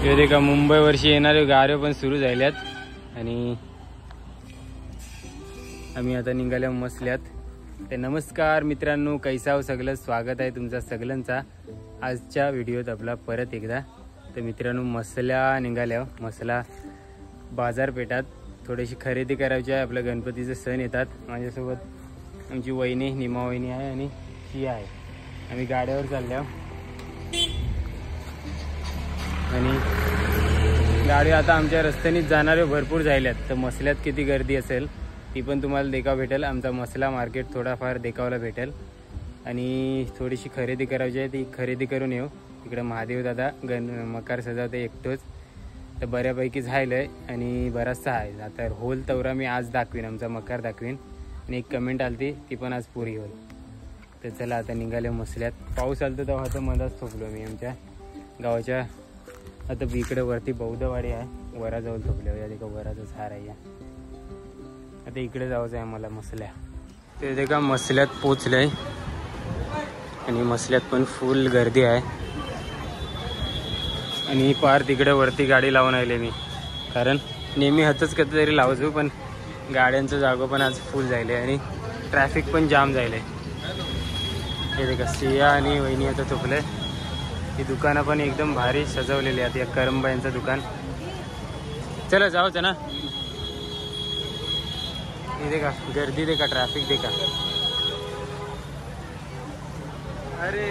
हे का मुंबई वर्षी येणारे गाड्या पण सुरू झाल्यात आणि आम्ही आता निघाल्या मसल्यात. तर नमस्कार मित्रांनो, कैसाव सगळं स्वागत आहे तुमचा सगळ्यांचा आजच्या व्हिडिओत आपला परत एकदा. तर मित्रांनो मसल्या निघाल्या, मसला बाजारपेठात थोडीशी खरेदी करायची आहे. आपल्या गणपतीचे सण येतात. माझ्यासोबत आमची वहिनी निमा वहिनी आहे आणि शी आहे. आम्ही गाड्यावर चालल्या आणि गाडी आता आमच्या रस्त्यानेच जाणारे भरपूर झाल्यात. तर मसल्यात किती गर्दी असेल ती पण तुम्हाला देखाव भेटेल. आमचा मसला मार्केट थोडाफार देखावला भेटेल आणि थोडीशी खरेदी करायची आहे, ती खरेदी करून येऊ. इकडे महादेव दादा मकार सजावते एकटोच, तर बऱ्यापैकी झालं आहे आणि बराचसा आहे. आता होल तवरा मी आज दाखवीन, आमचा मकार दाखवीन. आणि एक कमेंट आलती ती पण आज पुरी होईल. तर चला आता निघाले मसल्यात. पाऊस आलतो तेव्हा आता मधाच थोपलो मी आमच्या गावाच्या. आता इकडे वरती बौद्धवाडी आहे, वराजवळ थोपल्या या देखा वराचं झाड आहे. आता इकडे जायचं आहे मला मसल्या. ते देखा मसल्यात पोचलंय आणि मसल्यात पण फुल गर्दी आहे. आणि पार तिकडे वरती गाडी लावून आले मी, कारण नेहमी हातच कधीतरी लावतो पण गाड्यांचं जागो पण आज फुल झाले आणि ट्रॅफिक पण जाम झाले. हे देखा सिया आणि वहिनी आता थोपले. ही दुकानं पण एकदम भारी सजवलेली आहेत. या करंबायांचं दुकान. चला जाऊच ना. हे देखा गर्दी देखा, ट्रॅफिक देखा. अरे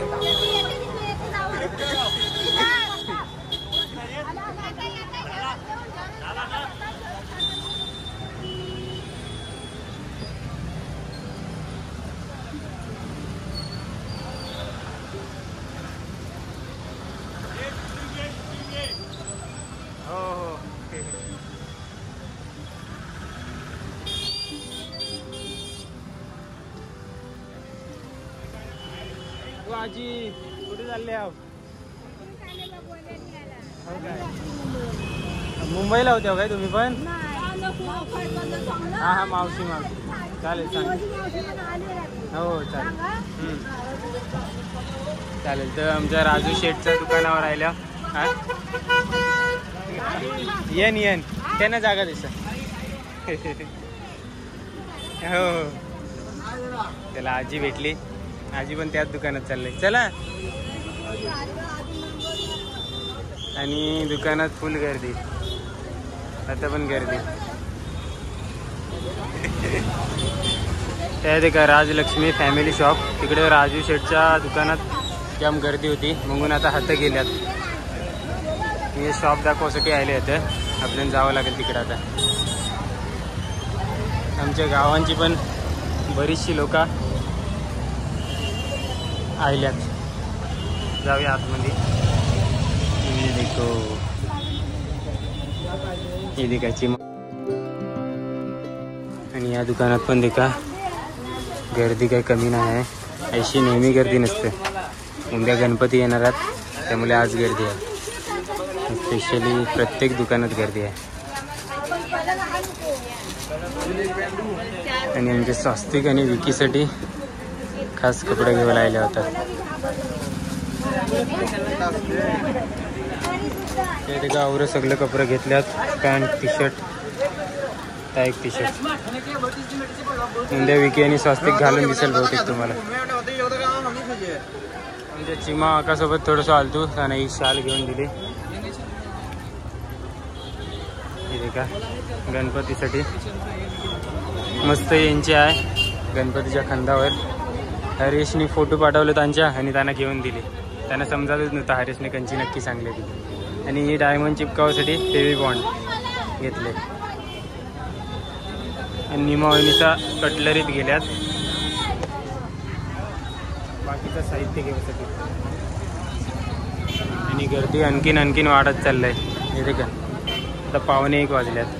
आजी कुठे चालले आहो? मुंबईला होते हो काय तुम्ही पण? हा हा मावशी चालेल सांग. हो चालेल चालेल. तर आमच्या राजू शेठच्या दुकानावर राहिल्या. येन त्यांना जागा दिसा. हो त्याला आजी भेटली, आजी पण त्याच दुकानात चाललंय. चला. आणि दुकानात फुल गर्दी, आता पण गर्दी. त्या देखा राजलक्ष्मी फॅमिली शॉप, तिकडे राजू शेठच्या दुकानात जाम गर्दी होती म्हणून आता हात गेल्यात. मी शॉप दाखवासाठी आले होते, आपल्याला जावं लागेल तिकडे. आता आमच्या गावांची पण बरीचशी लोक आल्यात. जाऊया आतमध्ये. हे देखायची. आणि या दुकानात पण देखा गर्दी काही कमी नाही आहे. अशी नेहमी गर्दी नसते. उद्या गणपती येणार आहेत त्यामुळे आज गर्दी आहे. स्पेशली प्रत्येक दुकानात गर्दी आहे. आणि आमच्या स्वस्तिक आणि विकीसाठी खास कपडे घेऊन आले होतात. ते देखा आवरं सगळे कपडे घेतल्यात. पॅन्ट टी शर्ट, त्या एक टी शर्ट. उद्या विकी आणि स्वस्तिक घालून दिसेल बहुतेक तुम्हाला. म्हणजे चिमा आकासोबत थोडंसं आलतो त्याने ही शाल घेऊन दिली. हे देखा गणपतीसाठी मस्त यांची आहे. गणपतीच्या खांद्यावर हरेशने फोटो पाठवले त्यांच्या आणि त्यांना घेऊन दिली. त्यांना समजायच नव्हतं हरेशने कंची नक्की सांगले ती. आणि ही डायमंड चिपकावासाठी फेवी बॉन्ड घेतले. आणि निमा वहिनीचा कटलरीत गेल्यात बाकीचं साहित्य घेण्यासाठी. आणि गर्दी आणखीन वाढत चाललंय. हे देखा आता 1:15 वाजल्यात.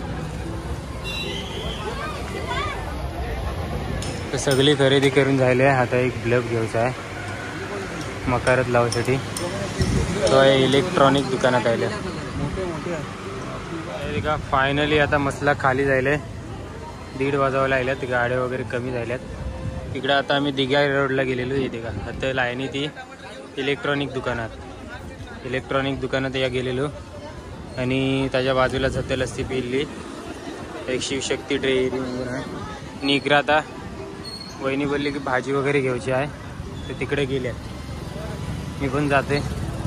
तर सगळी खरेदी करून झाली आहे. आता एक ब्लब घ्यायचा आहे मकारत लावायसाठी. तो इलेक्ट्रॉनिक दुकानात आले का. फायनली आता मसला खाली जायला 1:30 वाजायला आल्यात. गाड्या वगैरे कमी झाल्यात. तिकडे आता आम्ही दिघा रोडला गेलेलो. येते का आता लाईनी ती इलेक्ट्रॉनिक दुकानात. इलेक्ट्रॉनिक दुकानात या गेलेलो आणि त्याच्या बाजूलाच होतं लस्सी पिल्ली, एक शिवशक्ती डेअरी म्हणून आहे. आणि इकडं आता वहिनी बोलली की भाजी वगैरे घ्यायची आहे तर तिकडे गेल्या, मी पण जाते.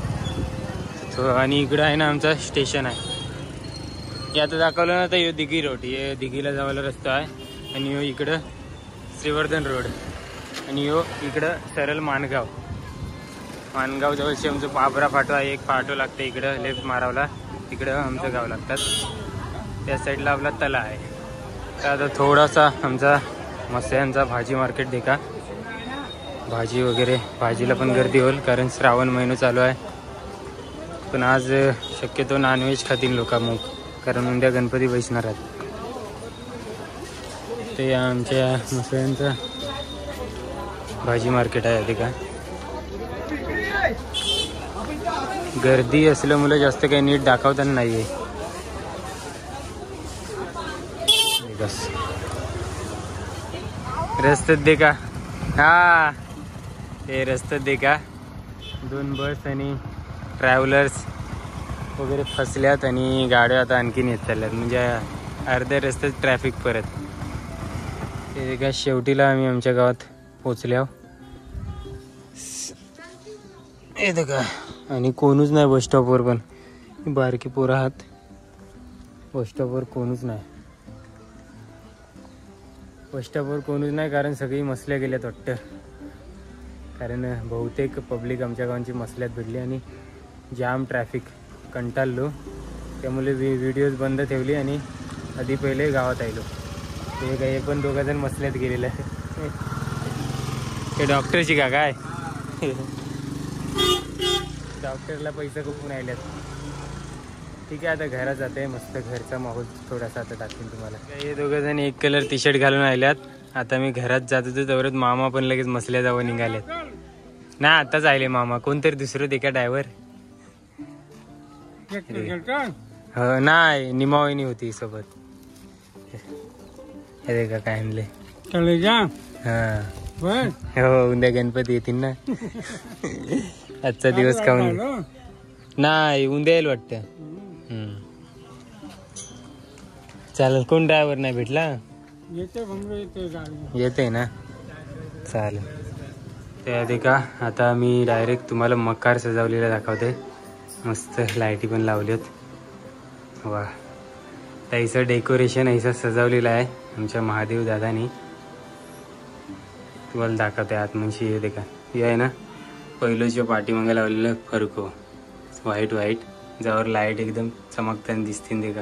आणि इकडं आहे ना आमचा स्टेशन आहे. हे आता दाखवलं ना तर यो दिघी रोड, हे दिघीला जायला रस्ता आहे. आणि यो इकडं श्रीवर्धन रोड आणि यो इकडं सरळ माणगाव. माणगाव जवळशी आमचं पाबरा फाटो आहे, एक फाटो लागतं इकडं लेफ्ट मारावला, तिकडं आमचं गाव लागतात. त्या साईडला आपला तला आहे. तर आता थोडासा आमचा मस्यांचा भाजी मार्केट देखा. भाजी वगैरे, भाजीला पण गर्दी होईल कारण श्रावण महिना चालू आहे. पण आज शक्यतो नॉनव्हेज खातील लोक मग, कारण उद्या गणपती बसणार आहेत. ते आमच्या मस्यांचा भाजी मार्केट आहे. ते का गर्दी असल्यामुळे जास्त काही नीट दाखवताना नाही आहे. रस्त्यात देखा, हा ते रस्त्यात देखा 2 बस आणि ट्रॅव्हलर्स वगैरे फसल्यात आणि गाड्या आता आणखीन येत चालल्यात, म्हणजे अर्ध्या रस्त्यात ट्रॅफिक परत. ते का शेवटीला आम्ही आमच्या गावात पोचल्या. येतं का आणि कोणूच नाही बस स्टॉपवर, पण बारकी पोरं आहात. बस स्टॉपवर कोणूच नाही, बस स्टॉपवर कोणूच नाही कारण सगळी मसल्या गेल्यात वाटतं. कारण बहुतेक पब्लिक आमच्या गावांची मसल्यात भेटली आणि जाम ट्रॅफिक, कंटाळलो. त्यामुळे व्हिडिओज बंद ठेवली आणि आधी पहिले गावात आलो. ते काय हे पण 2 जण मसल्यात गेलेलं आहे. ते डॉक्टरची का काय डॉक्टरला पैसा कपून आल्यात. ठीक आहे, आता घरात जाते. मस्त घरचा माहोल थोडासा आता दाखवेन तुम्हाला. हे 2 जण एक कलर टी शर्ट घालून आल्यात. आता मी घरात जात होतो तेवढ्यात मामा पण लगेच मसल्या जावं निघालेत. ना आताच आले मामा, कोणतरी दुसरं देखा ड्रायव्हर. नाही, निमावणी होती सोबत. हे देखा काय आणले. हा हो, उद्या गणपती येतील ना. आजचा दिवस खाऊन नाही, उद्या येईल वाटतं. चालेल. कोण ड्रायव्हर नाही भेटला? येते ना, चालेल. ते आधी का आता मी डायरेक्ट तुम्हाला मकार सजवलेला दाखवते. मस्त लाईटी पण लावलेत. वा, त्याचं डेकोरेशन ऐसा सजवलेलं आहे आमच्या महादेव दादानी. तुम्हाला दाखवते आतमध्ये. हे देखा, हे आहे ना पहिलंच्या पाठीमागे लावलेलं फरको, व्हाईट ज्यावर लाईट एकदम चमकताना दिसतील देखा.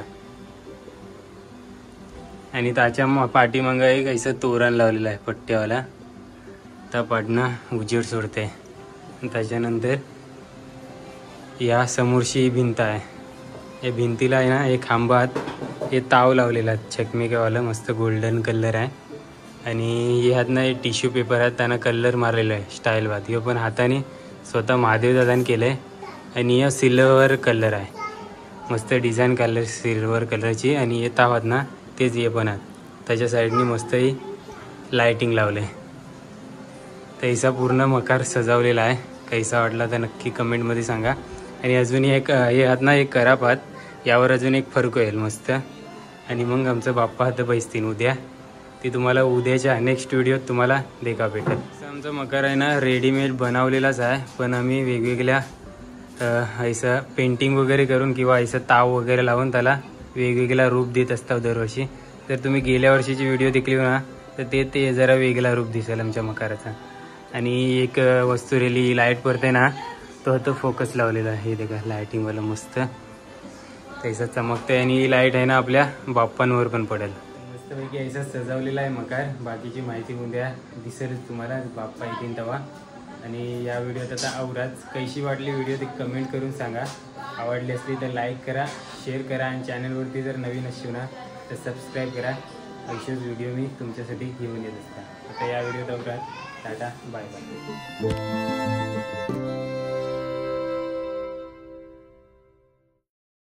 आणि त्याच्या पाठीमागं एक ऐसा तोरण लावलेला आहे पट्ट्यावाला, त्या पाडणं उजेड सोडते. त्याच्यानंतर या समोरची ही भिंत आहे. या भिंतीला आहे ना एक खांबात हे ताव लावलेला आहे चकमेकावाला, मस्त गोल्डन कलर आहे. आणि ह्यातनं एक टिश्यू पेपर आहे, त्यानं कलर मारलेला आहे स्टाईल बात. हे पण हाताने स्वतः महादेव दादाने केलं आहे. आणि या सिल्वर कलर आहे, मस्त डिझाईन कलर सिल्वर कलरची. आणि हे तावात ना तेच हे पण आहेत. त्याच्या साईडनी मस्त ही लाईटिंग लावलं आहे. तैसा पूर्ण मकार सजवलेला आहे. कैसा वाटला तर नक्की कमेंटमध्ये सांगा. आणि अजूनही एक हे हात ना एक कराप हात, यावर अजून एक फरक येईल मस्त. आणि मग आमचं बाप्पा हात बैसतील उद्या. ती तुम्हाला उद्याच्या नेक्स्ट व्हिडिओत तुम्हाला देखा भेटेल. आमचं मकार आहे ना रेडीमेड बनवलेलाच आहे, पण आम्ही वेगवेगळ्या ऐसा पेंटिंग वगैरे करून किंवा ऐसा ताव वगैरे लावून त्याला वेगवेगळा रूप देत असतात दरवर्षी. जर तुम्ही गेल्या वर्षीची व्हिडिओ देखली ना तर ते जरा वेगळा रूप दिसेल आमच्या मकाराचा. आणि एक वस्तू रेली लाईट पडते ना, तो फोकस लावलेला आहे. हे देखा लाईटिंगवाला मस्त तैसा चमकते. आणि ही लाईट आहे ना आपल्या बाप्पांवर पण पडेल. मस्तपैकी ऐसा सजवलेला आहे मकार. बाकीची माहिती उद्या दिसेलच तुम्हाला, बाप्पा येतील तेव्हा. आणि या व्हिडिओत आता आवराच कशी वाटली व्हिडिओ ते कमेंट करून सांगा. आवडली असली तर लाईक करा, शेअर करा. आणि चॅनलवरती जर नवीन असू ना तर सबस्क्राईब करा. असेच व्हिडिओ मी तुमच्यासाठी घेऊन येत असता. आता या व्हिडिओत आवराच. Tata, bye bye.